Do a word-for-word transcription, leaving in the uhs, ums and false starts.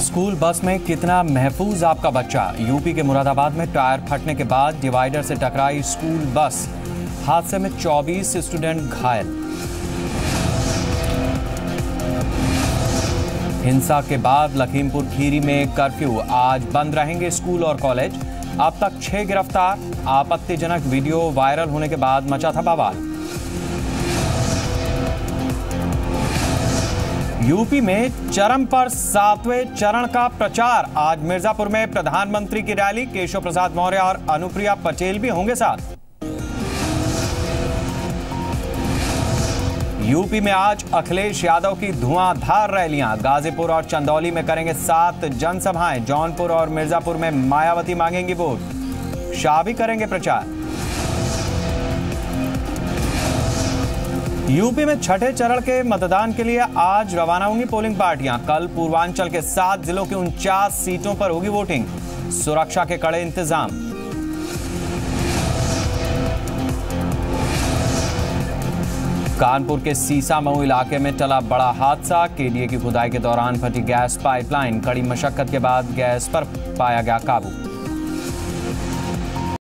School bus में कितना महफूज आपका बच्चा। यूपी के मुरादाबाद में टायर फटने के बाद डिवाइडर से टकराई स्कूल बस। हादसे में चौबीस स्टूडेंट घायल। हिंसा के बाद लखीमपुर खीरी में कर्फ्यू, आज बंद रहेंगे स्कूल और कॉलेज। अब तक छह गिरफ्तार। आपत्तिजनक वीडियो वायरल होने के बाद मचा था बवाल। यूपी में चरम पर सातवें चरण का प्रचार। आज मिर्जापुर में प्रधानमंत्री की रैली। केशव प्रसाद मौर्य और अनुप्रिया पटेल भी होंगे साथ। यूपी में आज अखिलेश यादव की धुआंधार रैलियां। गाजीपुर और चंदौली में करेंगे सात जनसभाएं। जौनपुर और मिर्जापुर में मायावती मांगेंगी वोट। शाह भी करेंगे प्रचार। यूपी में छठे चरण के मतदान के लिए आज रवाना होंगी पोलिंग पार्टियां। कल पूर्वांचल के सात जिलों की उनचास सीटों पर होगी वोटिंग। सुरक्षा के कड़े इंतजाम। कानपुर के सीसामऊ इलाके में टला बड़ा हादसा। केडीए की खुदाई के दौरान फटी गैस पाइपलाइन। कड़ी मशक्कत के बाद गैस पर पाया गया काबू।